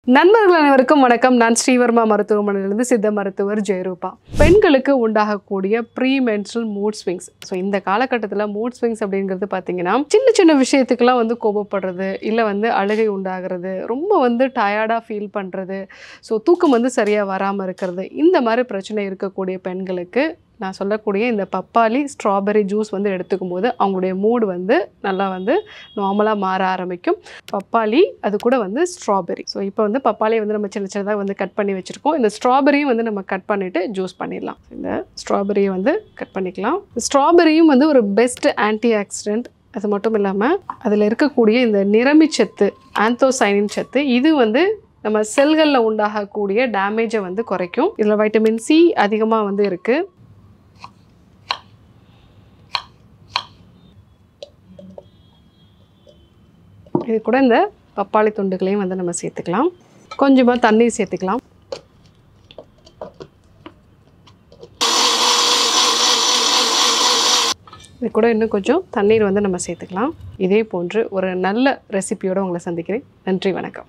நண்பர்கள் அனைவருக்கும் வணக்கம். நான் ஸ்ரீவர்மா மருத்துவமனையிலிருந்து சித்த மருத்துவர் ஜெயரூபா. பெண்களுக்கு உண்டாகக்கூடிய premenstrual mood swings. So இந்த காலகட்டத்தில் மூட் ஸ்விங்ஸ் அப்படிங்கிறது பார்த்தீங்கன்னா சின்ன சின்ன விஷயத்துக்கெல்லாம் கோபப்படுறது, இல்லை அழுகை உண்டாகிறது, ரொம்ப டயர்டாக ஃபீல் பண்ணுறது, ஸோ தூக்கம் சரியாக வராமல் இருக்கிறது, இந்த மாதிரி பிரச்சனை இருக்கக்கூடிய பெண்களுக்கு நான் சொல்லக்கூடிய இந்த பப்பாளி ஸ்ட்ராபெரி ஜூஸ் எடுத்துக்கும் போது அவங்களுடைய மூடு நல்லா நார்மலாக மாற ஆரம்பிக்கும். பப்பாளி அது கூட ஸ்ட்ராபெரி. ஸோ இப்போ பப்பாளியை நம்ம சின்ன சின்னதாக கட் பண்ணி வச்சுருக்கோம். இந்த ஸ்ட்ராபெரியும் நம்ம கட் பண்ணிவிட்டு ஜூஸ் பண்ணிடலாம். இந்த ஸ்ட்ராபெரியை கட் பண்ணிக்கலாம். ஸ்ட்ராபெரியும் ஒரு பெஸ்ட் ஆன்டி ஆக்சிடென்ட். அது மட்டும் இல்லாமல் அதில் இருக்கக்கூடிய இந்த நிறமிச்சத்து, ஆந்தோசைனின் சத்து, இது நம்ம செல்களில் உண்டாகக்கூடிய டேமேஜை குறைக்கும். இதில் வைட்டமின் சி அதிகமாக இருக்குது. இது கூட இந்த பப்பாளி துண்டுகளையும் நம்ம சேர்த்துக்கலாம். கொஞ்சமாக தண்ணீர் சேர்த்துக்கலாம். இது கூட இன்னும் கொஞ்சம் தண்ணீர் நம்ம சேர்த்துக்கலாம். இதே போன்று ஒரு நல்ல ரெசிபியோடு உங்களை சந்திக்கிறேன். நன்றி, வணக்கம்.